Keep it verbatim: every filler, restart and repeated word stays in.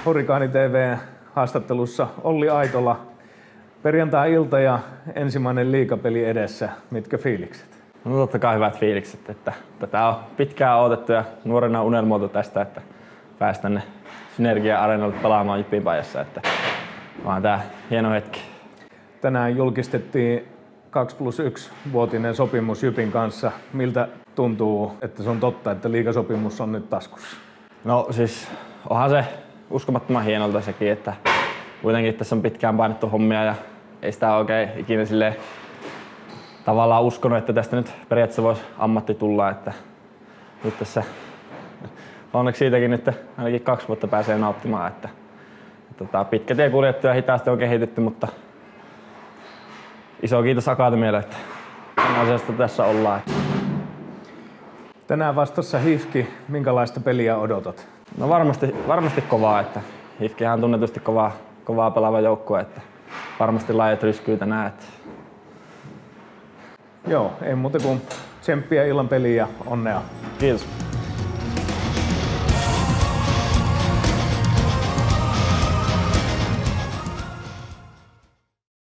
Hurrikaani T V-haastattelussa Olli Aitola. Perjantai-ilta ja ensimmäinen liigapeli edessä. Mitkä fiilikset? No totta kai hyvät fiilikset. Että tätä on pitkään odotettu ja nuorena unelmoitu tästä, että päästään tänne Synergia-areenalle pelaamaan Jypin Paijassa. Että vaan tää hieno hetki. Tänään julkistettiin kaksi plus yksi vuotinen sopimus Jypin kanssa. Miltä tuntuu, että se on totta, että liigasopimus on nyt taskussa? No siis onhan se uskomattoman hienolta sekin, että kuitenkin tässä on pitkään painettu hommia ja ei sitä oikein ikinä silleen tavallaan uskonut, että tästä nyt periaatteessa voisi ammatti tulla. Että nyt tässä onneksi siitäkin nyt ainakin kaksi vuotta pääsee nauttimaan. Että, että pitkä tie kuljettu ja hitaasti on kehitetty, mutta iso kiitos Akatemialle, että asiasta tässä ollaan. Tänään vastassa H I F K. Minkälaista peliä odotat? No varmasti, varmasti kovaa, että H I F K:hän on tunnetusti kovaa, kovaa pelaava joukkue, että varmasti laajat ryskyy tänään. Että... Joo, ei muuta kuin tsemppiä illan peliä ja onnea. Kiitos.